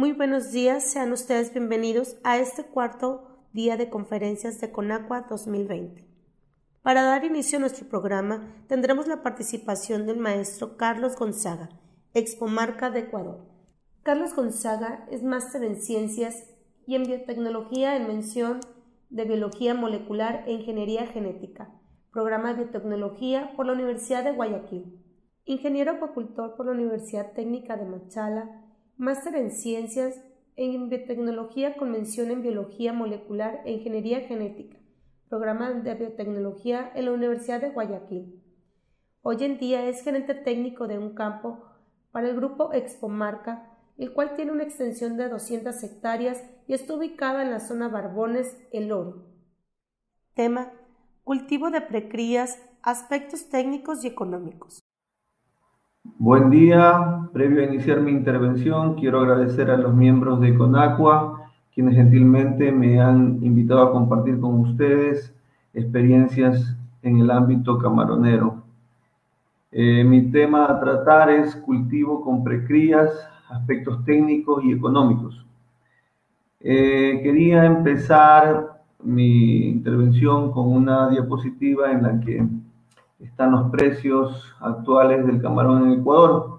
Muy buenos días, sean ustedes bienvenidos a este cuarto día de conferencias de CONACUA 2020. Para dar inicio a nuestro programa, tendremos la participación del maestro Carlos Gonzaga, Expomarca de Ecuador. Carlos Gonzaga es máster en Ciencias y en Biotecnología en mención de Biología Molecular e Ingeniería Genética, programa de Biotecnología por la Universidad de Guayaquil, ingeniero acuicultor por la Universidad Técnica de Machala, máster en Ciencias en Biotecnología con mención en Biología Molecular e Ingeniería Genética, programa de Biotecnología en la Universidad de Guayaquil. Hoy en día es gerente técnico de un campo para el grupo Expomarca, el cual tiene una extensión de 200 hectáreas y está ubicado en la zona Barbones, El Oro. Tema: cultivo de precrías, aspectos técnicos y económicos. Buen día. Previo a iniciar mi intervención, quiero agradecer a los miembros de CONACUA, quienes gentilmente me han invitado a compartir con ustedes experiencias en el ámbito camaronero. Mi tema a tratar es cultivo con precrías, aspectos técnicos y económicos. Quería empezar mi intervención con una diapositiva en la que están los precios actuales del camarón en Ecuador.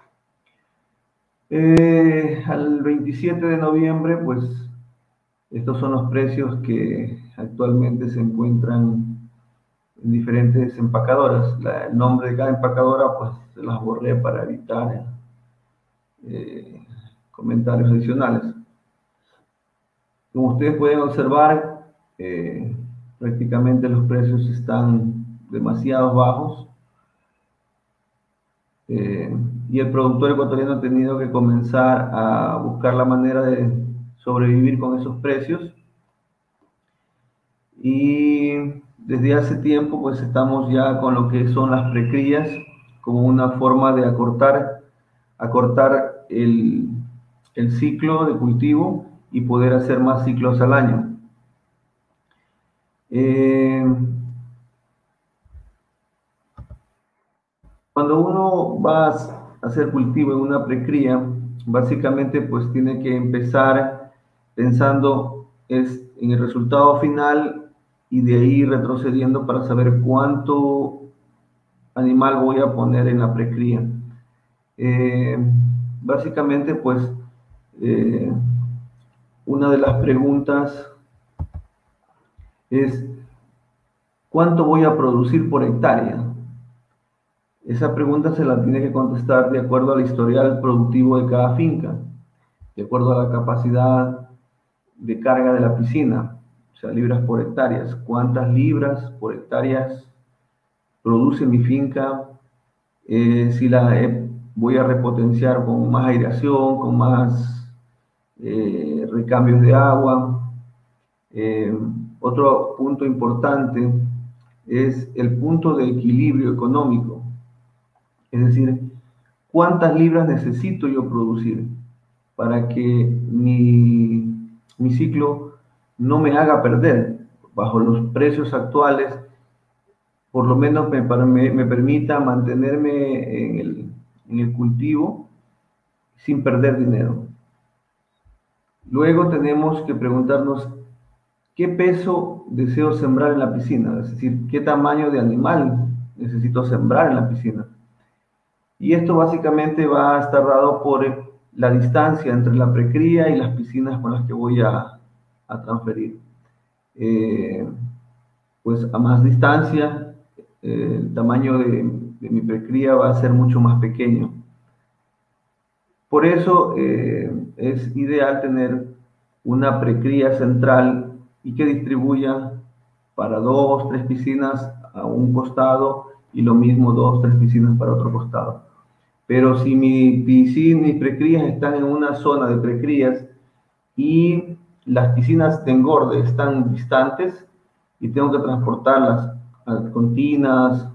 Al 27 de noviembre, pues estos son los precios que actualmente se encuentran en diferentes empacadoras. El nombre de cada empacadora, pues se las borré para evitar comentarios adicionales. Como ustedes pueden observar, prácticamente los precios están demasiado bajos. Y el productor ecuatoriano ha tenido que comenzar a buscar la manera de sobrevivir con esos precios. Y desde hace tiempo pues estamos ya con lo que son las precrías como una forma de acortar el ciclo de cultivo y poder hacer más ciclos al año. Cuando uno va a hacer cultivo en una precría, básicamente pues tiene que empezar pensando en el resultado final y de ahí retrocediendo para saber cuánto animal voy a poner en la precría. Básicamente pues una de las preguntas es ¿cuánto voy a producir por hectárea? Esa pregunta se la tiene que contestar de acuerdo al historial productivo de cada finca, de acuerdo a la capacidad de carga de la piscina, o sea, libras por hectáreas. ¿Cuántas libras por hectáreas produce mi finca? Si voy a repotenciar con más aireación, con más recambios de agua. Otro punto importante es el punto de equilibrio económico. Es decir, ¿cuántas libras necesito yo producir para que mi ciclo no me haga perder? Bajo los precios actuales, por lo menos me permita mantenerme en el cultivo sin perder dinero. Luego tenemos que preguntarnos qué peso deseo sembrar en la piscina, es decir, qué tamaño de animal necesito sembrar en la piscina. Y esto básicamente va a estar dado por la distancia entre la precría y las piscinas con las que voy a transferir. Pues a más distancia, el tamaño de mi precría va a ser mucho más pequeño. Por eso es ideal tener una precría central y que distribuya para 2, 3 piscinas a un costado y lo mismo 2, 3 piscinas para otro costado. Pero si mis precrías están en una zona de precrías y las piscinas de engorde están distantes y tengo que transportarlas con tinas,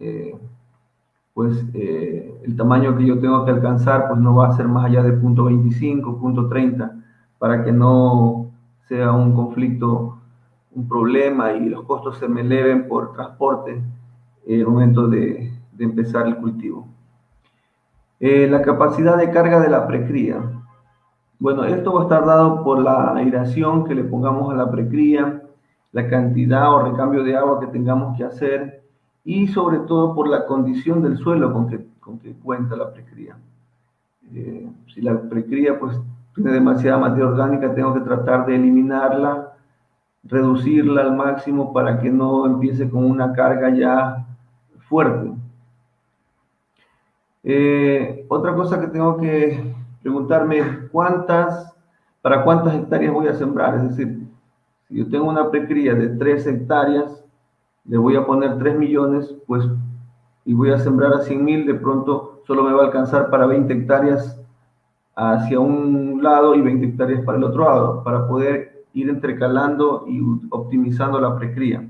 el tamaño que yo tengo que alcanzar pues no va a ser más allá de 0.25, 0.30 para que no sea un conflicto, un problema y los costos se me eleven por transporte en el momento de empezar el cultivo. La capacidad de carga de la precría. Bueno, esto va a estar dado por la aireación que le pongamos a la precría, la cantidad o recambio de agua que tengamos que hacer y sobre todo por la condición del suelo con que cuenta la precría. Si la precría pues tiene demasiada materia orgánica, tengo que tratar de eliminarla, reducirla al máximo para que no empiece con una carga ya fuerte. Otra cosa que tengo que preguntarme es para cuántas hectáreas voy a sembrar. Es decir, si yo tengo una precría de 3 hectáreas, le voy a poner 3 millones, pues, y voy a sembrar a 100.000, de pronto solo me va a alcanzar para 20 hectáreas hacia un lado y 20 hectáreas para el otro lado, para poder ir entrecalando y optimizando la precría.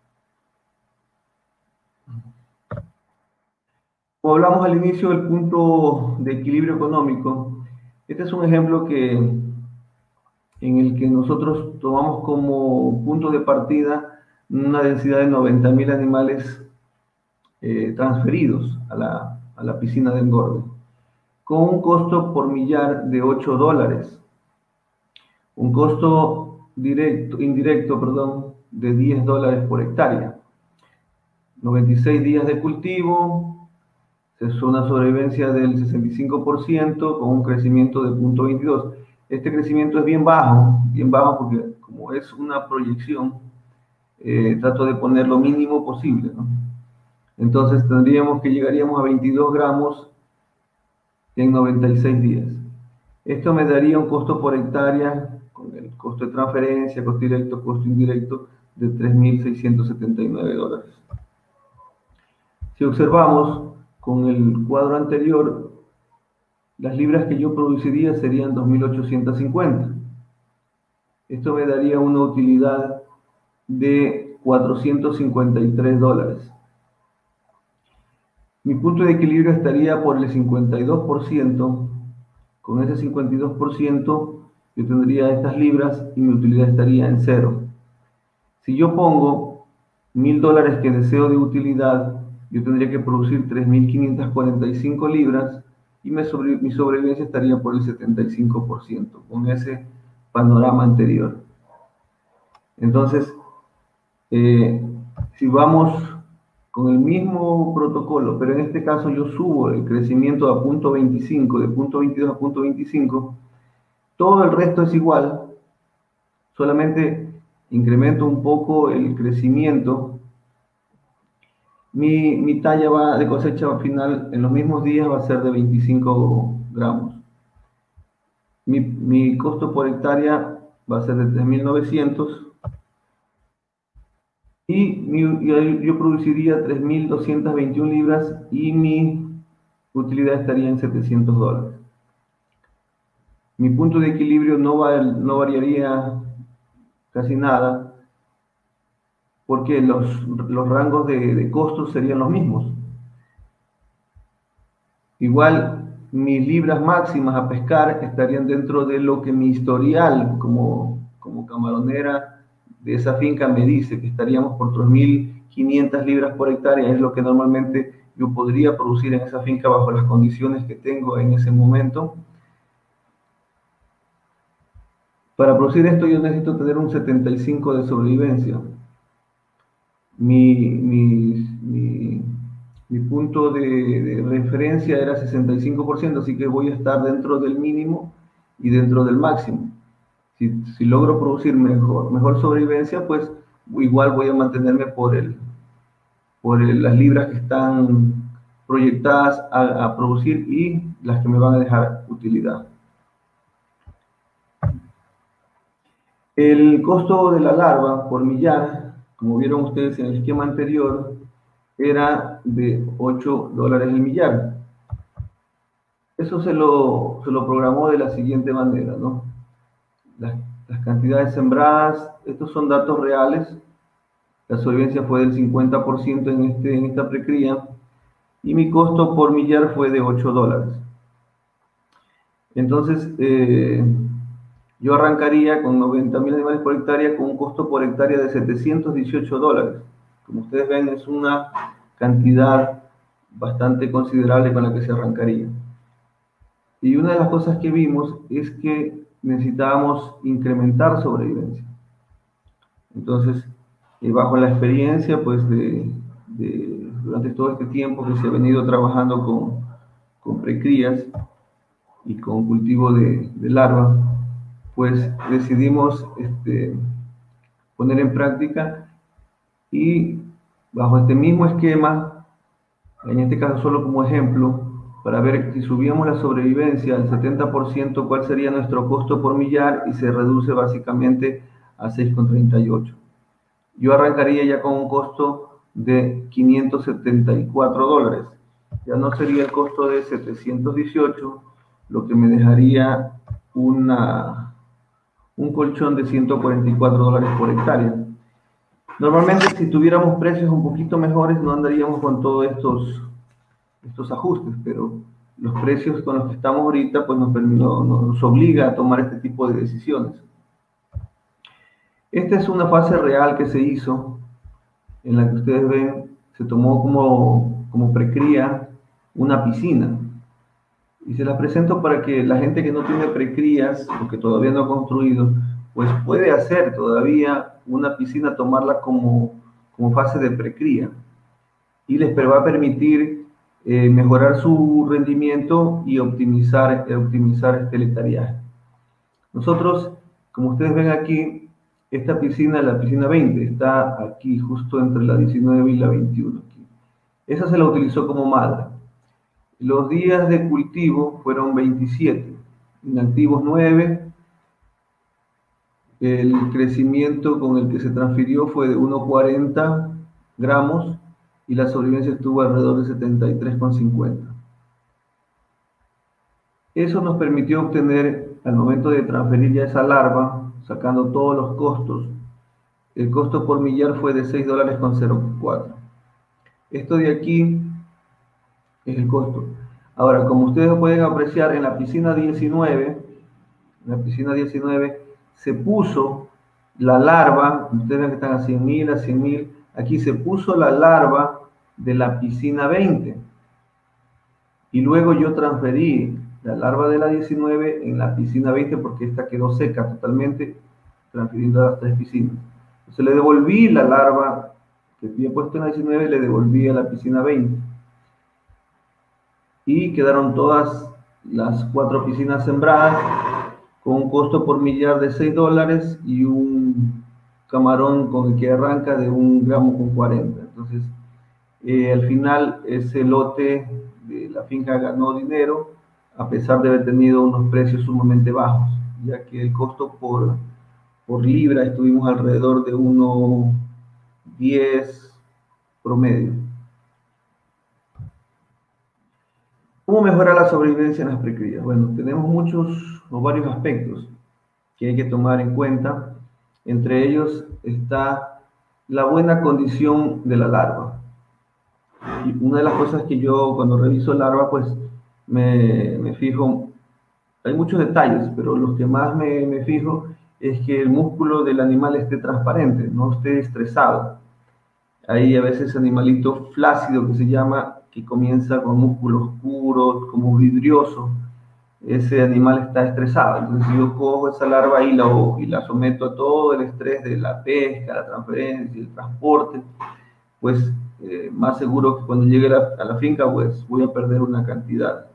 Como hablamos al inicio del punto de equilibrio económico, este es un ejemplo en el que nosotros tomamos como punto de partida una densidad de 90.000 animales transferidos a la piscina de engorde, con un costo por millar de $8, un costo indirecto, perdón, de $10 por hectárea, 96 días de cultivo, es una sobrevivencia del 65% con un crecimiento de 0.22. Este crecimiento es bien bajo porque como es una proyección, trato de poner lo mínimo posible, ¿no? Entonces llegaríamos a 22 gramos en 96 días. Esto me daría un costo por hectárea, con el costo de transferencia, costo directo, costo indirecto, de $3.679. Si observamos con el cuadro anterior, las libras que yo produciría serían 2.850. Esto me daría una utilidad de $453. Mi punto de equilibrio estaría por el 52%. Con ese 52% yo tendría estas libras y mi utilidad estaría en cero. Si yo pongo $1.000 que deseo de utilidad, yo tendría que producir 3.545 libras y mi sobrevivencia estaría por el 75%, con ese panorama anterior. Entonces, si vamos con el mismo protocolo, pero en este caso yo subo el crecimiento a 0.25, de 0.22 a 0.25, todo el resto es igual, solamente incremento un poco el crecimiento. Mi talla de cosecha final en los mismos días va a ser de 25 gramos. Mi costo por hectárea va a ser de 3.900 y yo produciría 3.221 libras y mi utilidad estaría en $700. Mi punto de equilibrio no variaría casi nada porque los rangos de costos serían los mismos. Igual, mis libras máximas a pescar estarían dentro de lo que mi historial como camaronera de esa finca me dice, que estaríamos por 3.500 libras por hectárea, es lo que normalmente yo podría producir en esa finca bajo las condiciones que tengo en ese momento. Para producir esto yo necesito tener un 75 de sobrevivencia. Mi punto de referencia era 65%, así que voy a estar dentro del mínimo y dentro del máximo. Si logro producir mejor sobrevivencia, pues igual voy a mantenerme por las libras que están proyectadas a producir y las que me van a dejar utilidad. El costo de la larva por millar, como vieron ustedes en el esquema anterior, era de $8 el millar. Eso se lo programó de la siguiente manera, ¿no? Las cantidades sembradas, estos son datos reales. La sobrevivencia fue del 50% en esta precría y mi costo por millar fue de $8. Entonces, yo arrancaría con 90.000 animales por hectárea con un costo por hectárea de $718. Como ustedes ven, es una cantidad bastante considerable con la que se arrancaría. Y una de las cosas que vimos es que necesitábamos incrementar sobrevivencia. Entonces, bajo la experiencia, pues, durante todo este tiempo que se ha venido trabajando con precrías y con cultivo de larva, pues decidimos poner en práctica y bajo este mismo esquema, en este caso solo como ejemplo, para ver si subíamos la sobrevivencia al 70%, cuál sería nuestro costo por millar, y se reduce básicamente a 6,38. Yo arrancaría ya con un costo de $574. Ya no sería el costo de 718, lo que me dejaría un colchón de $144 por hectárea. Normalmente, si tuviéramos precios un poquito mejores, no andaríamos con todos estos ajustes, pero los precios con los que estamos ahorita pues nos obliga a tomar este tipo de decisiones. Esta es una fase real que se hizo, en la que ustedes ven, se tomó como precría una piscina. Y se las presento para que la gente que no tiene precrías o que todavía no ha construido, pues puede hacer todavía una piscina, tomarla como fase de precría. Y les va a permitir mejorar su rendimiento y optimizar el hectareaje. Nosotros, como ustedes ven aquí, esta piscina, la piscina 20, está aquí justo entre la 19 y la 21. Aquí. Esa se la utilizó como madre. Los días de cultivo fueron 27, inactivos 9. El crecimiento con el que se transfirió fue de 1,40 gramos y la sobrevivencia estuvo alrededor de 73,50. Eso nos permitió obtener, al momento de transferir ya esa larva, sacando todos los costos, el costo por millar fue de $6,04. Esto de aquí es el costo. Ahora, como ustedes pueden apreciar, en la piscina 19, se puso la larva, ustedes ven que están a 100.000, a 100.000, aquí se puso la larva de la piscina 20. Y luego yo transferí la larva de la 19 en la piscina 20 porque esta quedó seca totalmente, transfiriendo a las 3 piscinas. Entonces le devolví la larva que había puesto en la 19, le devolví a la piscina 20. Y quedaron todas las 4 piscinas sembradas con un costo por millar de $6 y un camarón con el que arranca de 1,40 gramos. Entonces, al final ese lote de la finca ganó dinero, a pesar de haber tenido unos precios sumamente bajos, ya que el costo por libra estuvimos alrededor de 1,10 promedio. ¿Cómo mejorar la sobrevivencia en las precrías? Bueno, tenemos varios aspectos que hay que tomar en cuenta. Entre ellos está la buena condición de la larva. Y una de las cosas que yo, cuando reviso larva, pues me fijo, hay muchos detalles, pero los que más me fijo es que el músculo del animal esté transparente, no esté estresado. Hay a veces animalito flácido que se llama, que comienza con músculos puros, como vidrioso. Ese animal está estresado. Entonces, si yo cojo esa larva y la someto a todo el estrés de la pesca, la transferencia, el transporte, pues más seguro que cuando llegue a la finca, pues voy a perder una cantidad.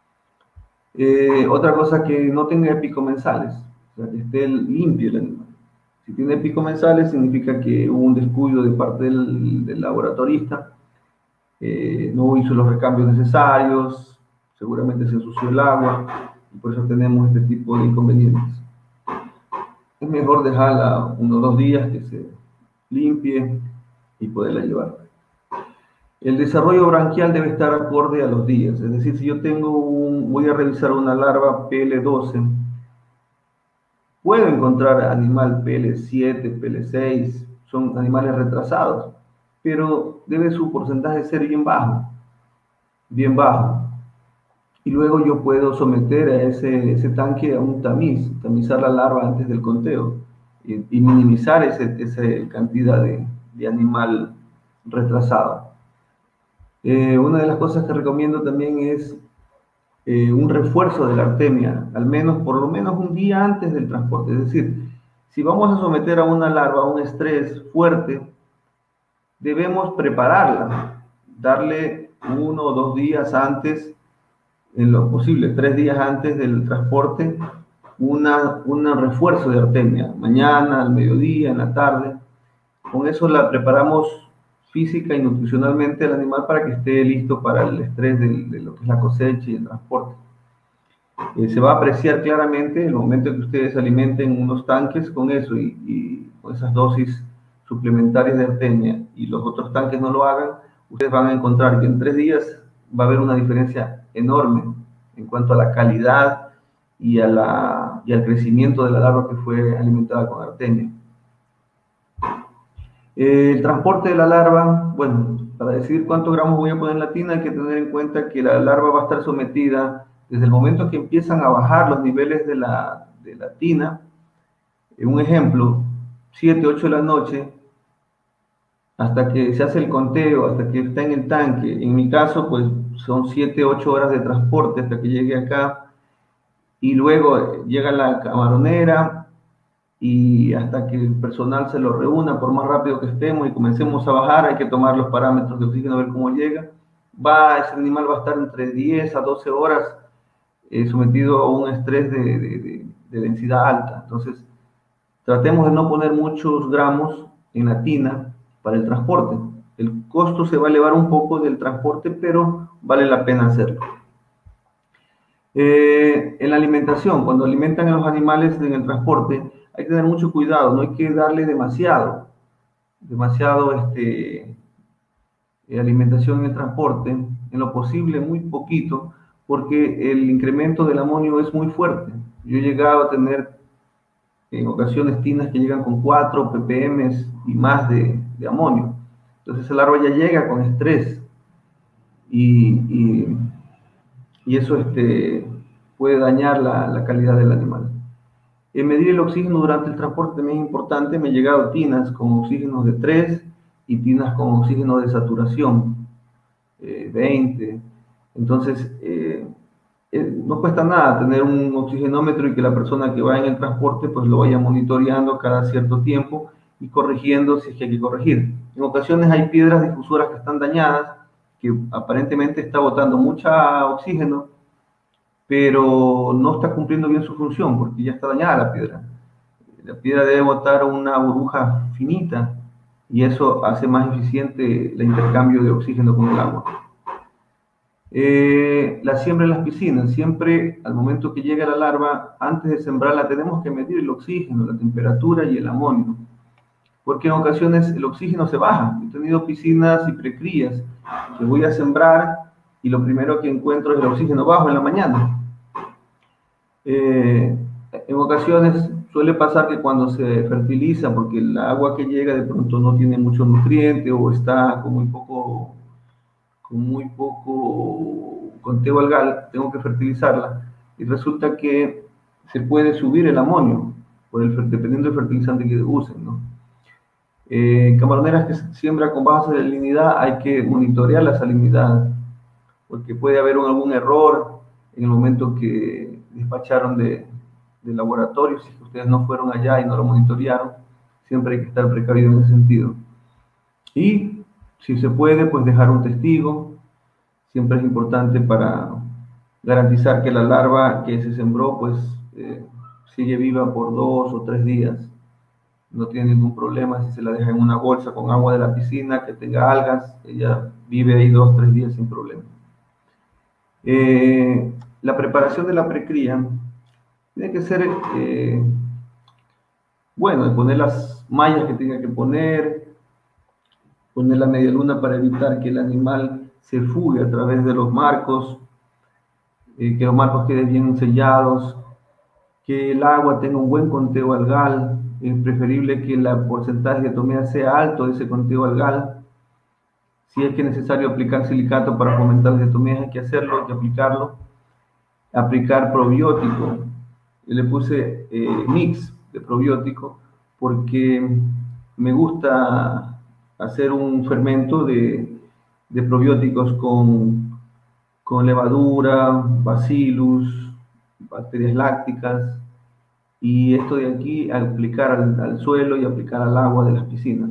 Otra cosa, que no tenga epicomensales, o sea, que esté limpio el animal. Si tiene epicomensales, significa que hubo un descuido de parte del laboratorista, no hizo los recambios necesarios, seguramente se ensució el agua, y por eso tenemos este tipo de inconvenientes. Es mejor dejarla unos 2 días que se limpie y poderla llevar. El desarrollo branquial debe estar acorde a los días, es decir, si yo voy a revisar una larva PL12, puedo encontrar animal PL7, PL6, son animales retrasados, pero debe su porcentaje ser bien bajo, bien bajo. Y luego yo puedo someter a ese tanque a un tamiz, tamizar la larva antes del conteo y minimizar esa cantidad de animal retrasado. Una de las cosas que recomiendo también es un refuerzo de la artemia, al menos, por lo menos un día antes del transporte. Es decir, si vamos a someter a una larva a un estrés fuerte, debemos prepararla, darle 1 o 2 días antes, en lo posible 3 días antes del transporte, un refuerzo de artemia, mañana, al mediodía, en la tarde. Con eso la preparamos física y nutricionalmente al animal para que esté listo para el estrés de lo que es la cosecha y el transporte. Se va a apreciar claramente el momento en que ustedes alimenten unos tanques con eso y con esas dosis suplementarias de artemia y los otros tanques no lo hagan, ustedes van a encontrar que en 3 días va a haber una diferencia enorme en cuanto a la calidad y al crecimiento de la larva que fue alimentada con artemia. El transporte de la larva, bueno, para decidir cuántos gramos voy a poner en la tina hay que tener en cuenta que la larva va a estar sometida desde el momento que empiezan a bajar los niveles de la tina. Un ejemplo, 7, 8 de la noche, hasta que se hace el conteo, hasta que está en el tanque. En mi caso, pues son 7, 8 horas de transporte hasta que llegue acá. Y luego llega la camaronera y hasta que el personal se lo reúna, por más rápido que estemos y comencemos a bajar, hay que tomar los parámetros de oxígeno, a ver cómo llega. Ese animal va a estar entre 10 a 12 horas sometido a un estrés de densidad alta. Entonces, tratemos de no poner muchos gramos en la tina para el transporte. El costo se va a elevar un poco del transporte, pero vale la pena hacerlo. En la alimentación, cuando alimentan a los animales en el transporte, hay que tener mucho cuidado, no hay que darle demasiado alimentación en el transporte, en lo posible muy poquito, porque el incremento del amonio es muy fuerte. Yo he llegado a tener en ocasiones tinas que llegan con 4 ppm y más de amonio. Entonces el larva ya llega con estrés y eso puede dañar la calidad del animal. Medir el oxígeno durante el transporte también es importante. Me han llegado tinas con oxígenos de 3 y tinas con oxígeno de saturación 20. Entonces, no cuesta nada tener un oxigenómetro y que la persona que va en el transporte pues lo vaya monitoreando cada cierto tiempo y corrigiendo si es que hay que corregir. En ocasiones hay piedras difusoras que están dañadas, que aparentemente está botando mucha oxígeno, pero no está cumpliendo bien su función porque ya está dañada la piedra. La piedra debe botar una burbuja finita y eso hace más eficiente el intercambio de oxígeno con el agua. La siembra en las piscinas. Siempre al momento que llega la larva, antes de sembrarla tenemos que medir el oxígeno, la temperatura y el amonio, porque en ocasiones el oxígeno se baja. He tenido piscinas y precrías que voy a sembrar y lo primero que encuentro es el oxígeno bajo en la mañana. En ocasiones suele pasar que cuando se fertiliza, porque el agua que llega de pronto no tiene mucho nutriente o está con muy poco conteo algal, tengo que fertilizarla y resulta que se puede subir el amonio dependiendo del fertilizante que usen, ¿no? Camaroneras que se siembra con baja salinidad, hay que monitorear la salinidad porque puede haber algún error en el momento que despacharon del laboratorio. Si ustedes no fueron allá y no lo monitorearon, siempre hay que estar precavido en ese sentido. Y si se puede, pues dejar un testigo. Siempre es importante para garantizar que la larva que se sembró, pues sigue viva por 2 o 3 días. No tiene ningún problema si se la deja en una bolsa con agua de la piscina, que tenga algas, ella vive ahí 2 o 3 días sin problema. La preparación de la precría tiene que ser, bueno, de poner las mallas que tenga que poner la media luna para evitar que el animal se fugue a través de los marcos, que los marcos queden bien sellados, que el agua tenga un buen conteo algal. Es preferible que el porcentaje de tomea sea alto de ese conteo algal. Si es que es necesario aplicar silicato para fomentar las diatomeas, hay que hacerlo, hay que aplicarlo. Aplicar probiótico. Yo le puse mix de probiótico porque me gusta hacer un fermento de probióticos con con levadura, bacillus, bacterias lácticas, y esto de aquí aplicar al suelo y aplicar al agua de las piscinas.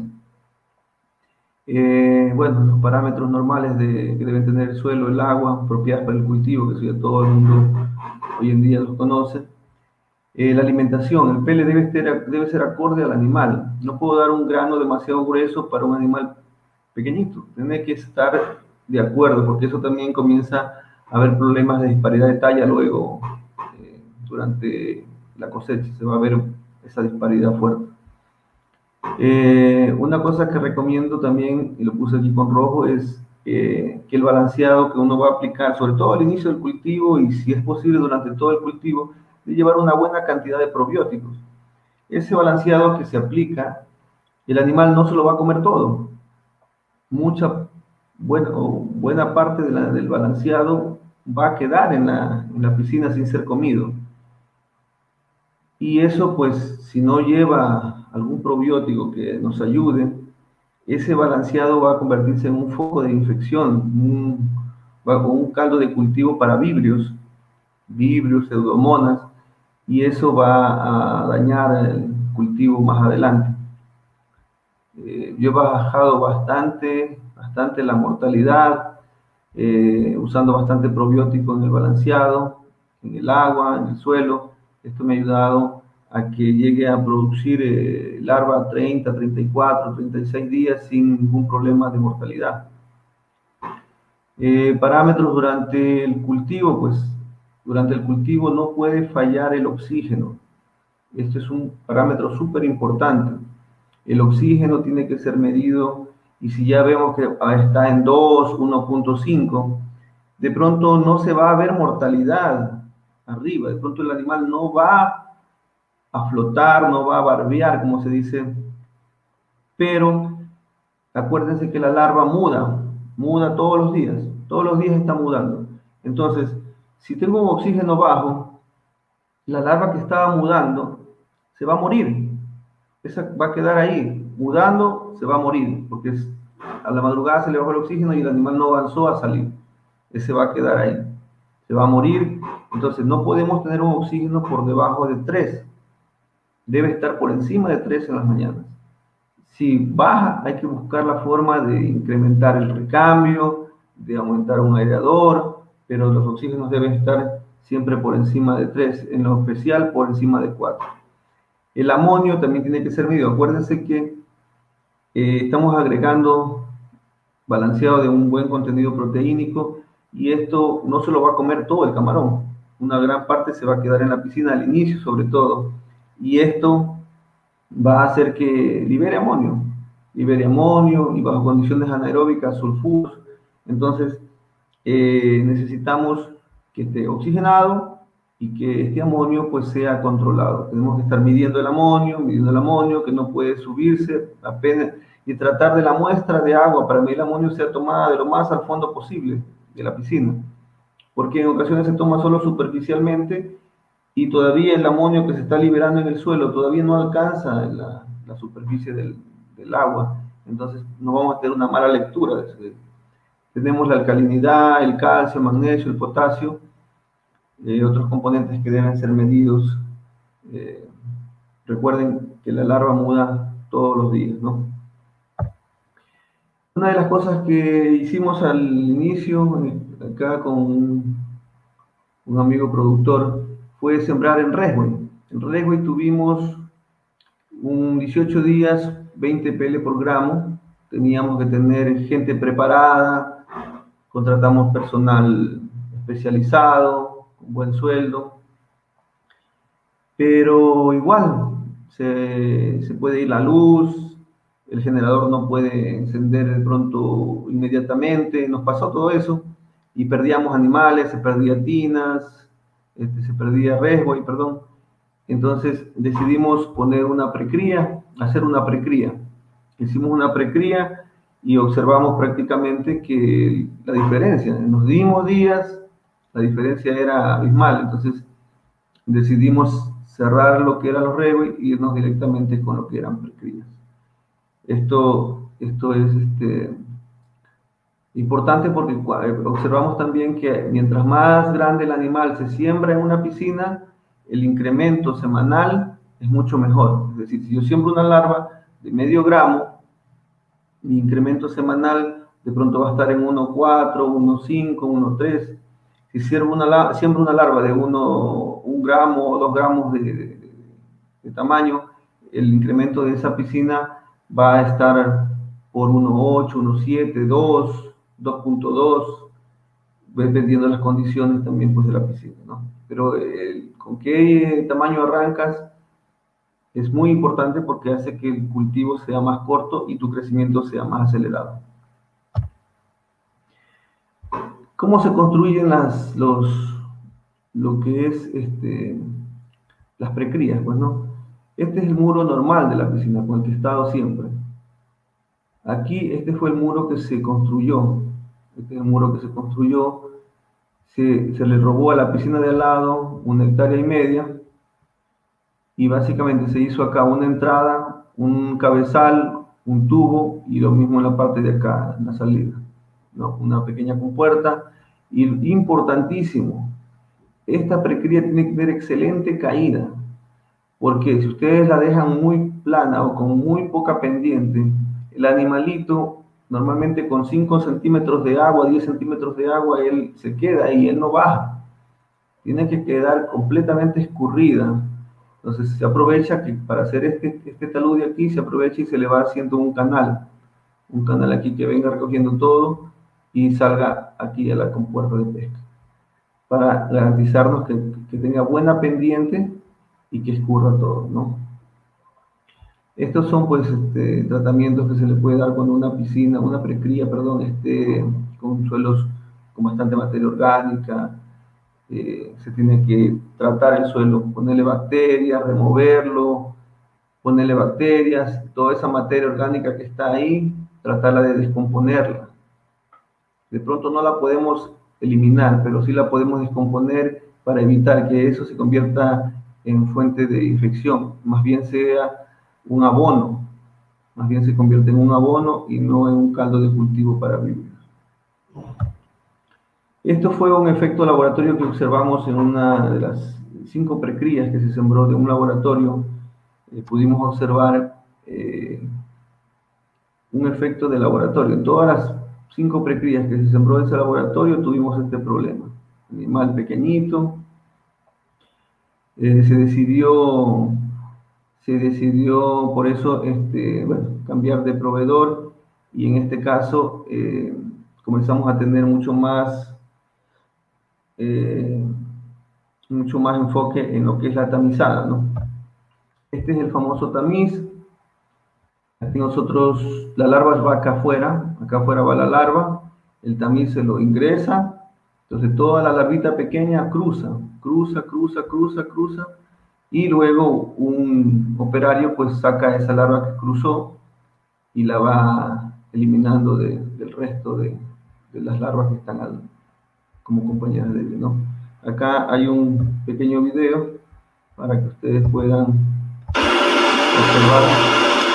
Bueno, los parámetros normales que deben tener el suelo, el agua, propiedades para el cultivo, que eso ya todo el mundo hoy en día los conoce. La alimentación, el pele debe ser acorde al animal. No puedo dar un grano demasiado grueso para un animal pequeñito. Tiene que estar de acuerdo, porque eso también comienza a haber problemas de disparidad de talla luego, durante la cosecha. Se va a ver esa disparidad fuerte. Una cosa que recomiendo también, y lo puse aquí con rojo, es que el balanceado que uno va a aplicar, sobre todo al inicio del cultivo y si es posible durante todo el cultivo, de llevar una buena cantidad de probióticos. Ese balanceado que se aplica, el animal no se lo va a comer todo. Buena parte del balanceado va a quedar en la piscina sin ser comido. Y eso, pues, si no lleva algún probiótico que nos ayude, ese balanceado va a convertirse en un foco de infección, un caldo de cultivo para vibrios, pseudomonas, y eso va a dañar el cultivo más adelante. Yo he bajado bastante la mortalidad, usando bastante probiótico en el balanceado, en el agua, en el suelo. Esto me ha ayudado a que llegue a producir larva 30, 34, 36 días sin ningún problema de mortalidad. Parámetros durante el cultivo, pues durante el cultivo no puede fallar el oxígeno. Este es un parámetro súper importante. El oxígeno tiene que ser medido y si ya vemos que está en 2, 1.5, de pronto no se va a ver mortalidad arriba, de pronto el animal no va a flotar, no va a barbear, como se dice, pero acuérdense que la larva muda todos los días está mudando. Entonces, si tengo un oxígeno bajo, la larva que estaba mudando se va a morir. Esa va a quedar ahí, mudando, se va a morir, porque a la madrugada se le bajó el oxígeno y el animal no avanzó a salir. Ese va a quedar ahí, se va a morir. Entonces, no podemos tener un oxígeno por debajo de 3. Debe estar por encima de 3 en las mañanas. Si baja, hay que buscar la forma de incrementar el recambio, de aumentar un aireador, pero los oxígenos deben estar siempre por encima de 3, en lo especial por encima de 4. El amonio también tiene que ser medido. Acuérdense que estamos agregando balanceado de un buen contenido proteínico y esto no se lo va a comer todo el camarón. Una gran parte se va a quedar en la piscina al inicio, sobre todo. Y esto va a hacer que libere amonio y bajo condiciones anaeróbicas, sulfuros. Entonces, necesitamos que esté oxigenado y que este amonio pues sea controlado. Tenemos que estar midiendo el amonio, que no puede subirse apenas, y tratar de la muestra de agua para medir el amonio sea tomada de lo más al fondo posible de la piscina, porque en ocasiones se toma solo superficialmente y todavía el amonio que se está liberando en el suelo todavía no alcanza la superficie del agua, entonces no vamos a tener una mala lectura. Tenemos la alcalinidad, el calcio, el magnesio, el potasio, otros componentes que deben ser medidos. Recuerden que la larva muda todos los días, ¿no? Una de las cosas que hicimos al inicio, acá con un amigo productor, fue sembrar en Resway. En Resway tuvimos 18 días, 20 pl por gramo. Teníamos que tener gente preparada, contratamos personal especializado, con buen sueldo, pero igual se puede ir la luz, el generador no puede encender de pronto inmediatamente, nos pasó todo eso y perdíamos animales, se perdía tinas, se perdía Resway, perdón. Entonces decidimos hacer una precría. Hicimos una precría y observamos prácticamente que la diferencia, en los mismos días, la diferencia era abismal. Entonces decidimos cerrar lo que eran los Resway e irnos directamente con lo que eran precrías. Esto es Importante porque observamos también que mientras más grande el animal se siembra en una piscina, el incremento semanal es mucho mejor. Es decir, si yo siembro una larva de medio gramo, mi incremento semanal de pronto va a estar en 1,4, 1,5, 1,3. Si siembro una larva de 1 gramo o 2 gramos de tamaño, el incremento de esa piscina va a estar por 1,8, 1,7, 2, 2,2, dependiendo de las condiciones también pues, de la piscina, ¿no? Pero con qué tamaño arrancas es muy importante porque hace que el cultivo sea más corto y tu crecimiento sea más acelerado. ¿Cómo se construyen lo que es las precrías? Pues no. Este es el muro normal de la piscina, con el que he estado siempre. Aquí este fue el muro que se construyó. Este es el muro que se construyó. Se le robó a la piscina de al lado 1,5 hectáreas y básicamente se hizo acá una entrada, un cabezal, un tubo y lo mismo en la parte de acá, en la salida, ¿no? Una pequeña compuerta. Y importantísimo, esta precría tiene que tener excelente caída, porque si ustedes la dejan muy plana o con muy poca pendiente, el animalito normalmente con 5 centímetros de agua, 10 centímetros de agua, él se queda ahí, él no baja. Tiene que quedar completamente escurrida. Entonces se aprovecha que para hacer este talud de aquí, se aprovecha y se le va haciendo un canal aquí que venga recogiendo todo y salga aquí a la compuerta de pesca, para garantizarnos que tenga buena pendiente y que escurra todo, ¿no? Estos son pues tratamientos que se le puede dar cuando una precría, perdón, esté con suelos con bastante materia orgánica. Se tiene que tratar el suelo, ponerle bacterias, removerlo, ponerle bacterias, toda esa materia orgánica que está ahí, tratarla de descomponerla. De pronto no la podemos eliminar, pero sí la podemos descomponer para evitar que eso se convierta en fuente de infección, más bien sea un abono, más bien se convierte en un abono y no en un caldo de cultivo para vivir. Esto fue un efecto laboratorio que observamos en una de las 5 precrías que se sembró de un laboratorio. Pudimos observar un efecto de laboratorio. En todas las 5 precrías que se sembró en ese laboratorio tuvimos este problema. Animal pequeñito. Se decidió por eso bueno, cambiar de proveedor y en este caso comenzamos a tener mucho más enfoque en lo que es la tamizada, ¿no? Este es el famoso tamiz. Aquí nosotros, la larva va acá afuera va la larva, el tamiz se lo ingresa, entonces toda la larvita pequeña cruza, y luego un operario pues saca esa larva que cruzó y la va eliminando del resto de las larvas que están como compañeras de ella, ¿no? Acá hay un pequeño video para que ustedes puedan observar.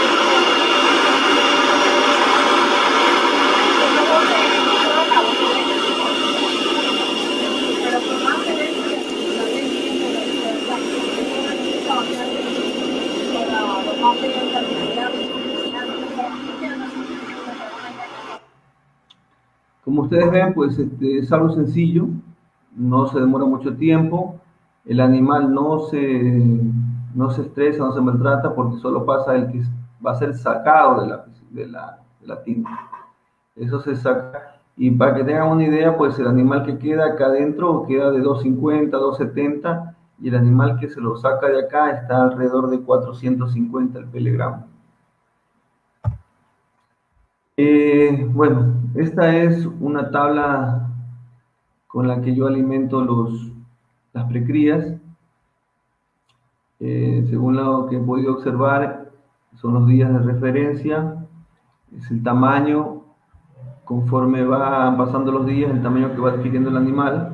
Como ustedes ven, pues es algo sencillo, no se demora mucho tiempo, el animal no se estresa, no se maltrata, porque solo pasa el que va a ser sacado de la tinta. Eso se saca, y para que tengan una idea, pues el animal que queda acá adentro queda de 250, 270, y el animal que se lo saca de acá está alrededor de 450 el pelegramo. Bueno, esta es una tabla con la que yo alimento las precrías. Según lo que he podido observar, son los días de referencia, es el tamaño, conforme van pasando los días, el tamaño que va adquiriendo el animal.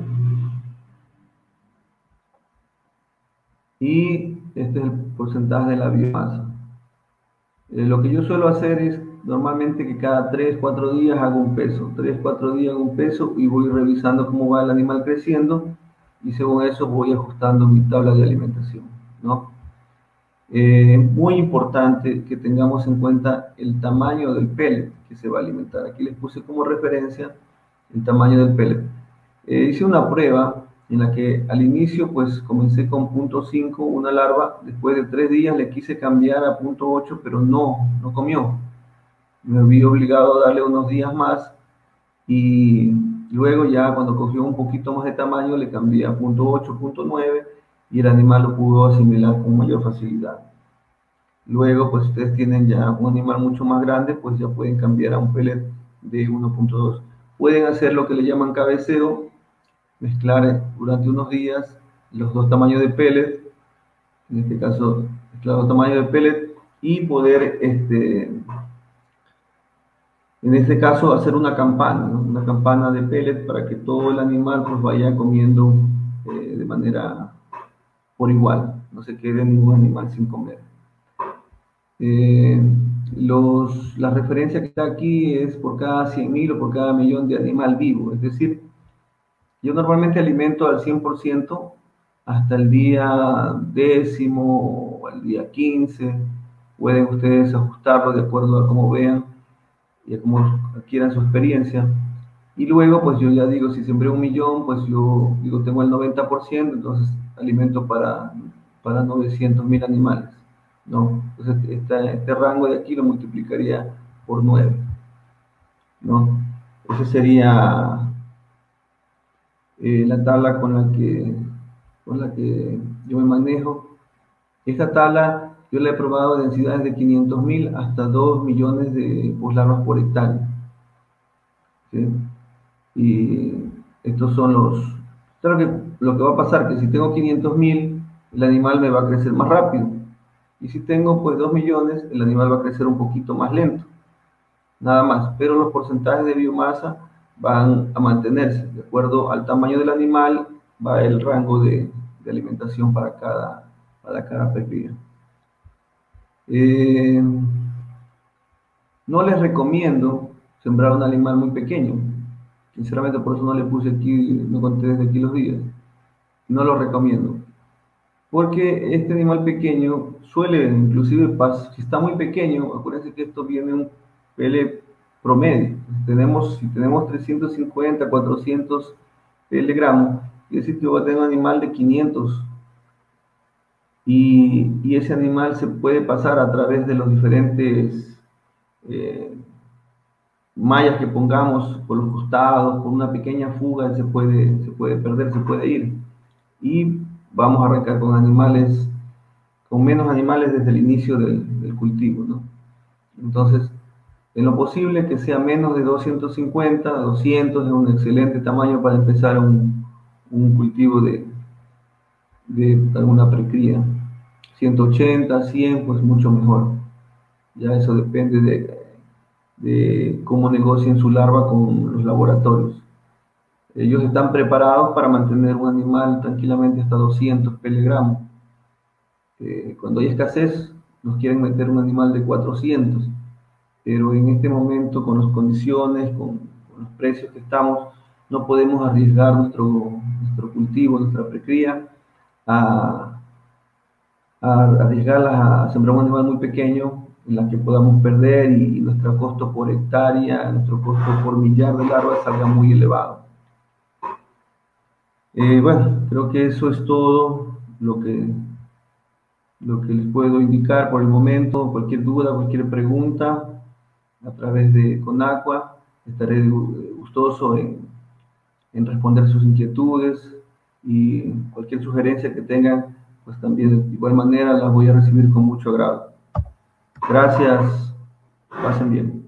Y este es el porcentaje de la biomasa. Lo que yo suelo hacer es normalmente que cada 3, 4 días hago un peso, 3, 4 días hago un peso y voy revisando cómo va el animal creciendo y según eso voy ajustando mi tabla de alimentación, ¿no? Muy importante que tengamos en cuenta el tamaño del pellet que se va a alimentar. Aquí les puse como referencia el tamaño del pellet. Hice una prueba en la que al inicio pues comencé con 0.5, una larva, después de 3 días le quise cambiar a 0.8, pero no comió. Me vi obligado a darle unos días más y luego ya cuando cogió un poquito más de tamaño le cambié a 0.8, 0.9 y el animal lo pudo asimilar con mayor facilidad. Luego, pues ustedes tienen ya un animal mucho más grande, pues ya pueden cambiar a un pellet de 1.2. Pueden hacer lo que le llaman cabeceo, mezclar durante unos días los dos tamaños de pellet, en este caso mezclar los tamaños de pellet y poder, en este caso, hacer una campana, ¿no? Una campana de pellet para que todo el animal pues vaya comiendo de manera por igual, no se quede ningún animal sin comer. La referencia que está aquí es por cada 100.000 o por cada millón de animal vivo, es decir, yo normalmente alimento al 100% hasta el día 10º o al día 15, pueden ustedes ajustarlo de acuerdo a cómo vean y a cómo adquieran su experiencia. Y luego, pues yo ya digo, si sembré 1.000.000, pues yo digo, tengo el 90%, entonces alimento para 900.000 animales, ¿no? Entonces este rango de aquí lo multiplicaría por 9, ¿no? Esa sería la tabla con la que yo me manejo. Esta tabla yo la he probado de densidades de 500.000 hasta 2 millones de larvas por hectárea, ¿sí? Y estos son claro que lo que va a pasar que si tengo 500.000, el animal me va a crecer más rápido. Y si tengo pues 2 millones, el animal va a crecer un poquito más lento. Nada más, pero los porcentajes de biomasa van a mantenerse. De acuerdo al tamaño del animal, va el rango de alimentación para cada pepilla. No les recomiendo sembrar un animal muy pequeño. Sinceramente, por eso no le puse aquí, no conté desde aquí los días. No lo recomiendo. Porque este animal pequeño suele, inclusive, si está muy pequeño, acuérdense que esto viene un pellet promedio. Si tenemos 350, 400 gramos, quiere decir que va a tener un animal de 500. Y ese animal se puede pasar a través de los diferentes mallas que pongamos por los costados, por una pequeña fuga, él se puede perder, se puede ir. Y vamos a arrancar con menos animales desde el inicio del cultivo, ¿no? Entonces, en lo posible que sea menos de 250, 200 es un excelente tamaño para empezar un cultivo de alguna precría. 180, 100, pues mucho mejor. Ya eso depende de cómo negocien su larva con los laboratorios. Ellos están preparados para mantener un animal tranquilamente hasta 200 pg. Cuando hay escasez, nos quieren meter un animal de 400, pero en este momento, con las condiciones, con los precios que estamos, no podemos arriesgar nuestro cultivo, nuestra precría, a arriesgarlas a sembrar un animal muy pequeño en la que podamos perder y nuestro costo por hectárea, nuestro costo por millar de larvas salga muy elevado. Bueno, creo que eso es todo lo que les puedo indicar por el momento. Cualquier duda, cualquier pregunta, a través de Conaqua, estaré gustoso en responder sus inquietudes y cualquier sugerencia que tengan, pues también de igual manera las voy a recibir con mucho agrado. Gracias, pasen bien.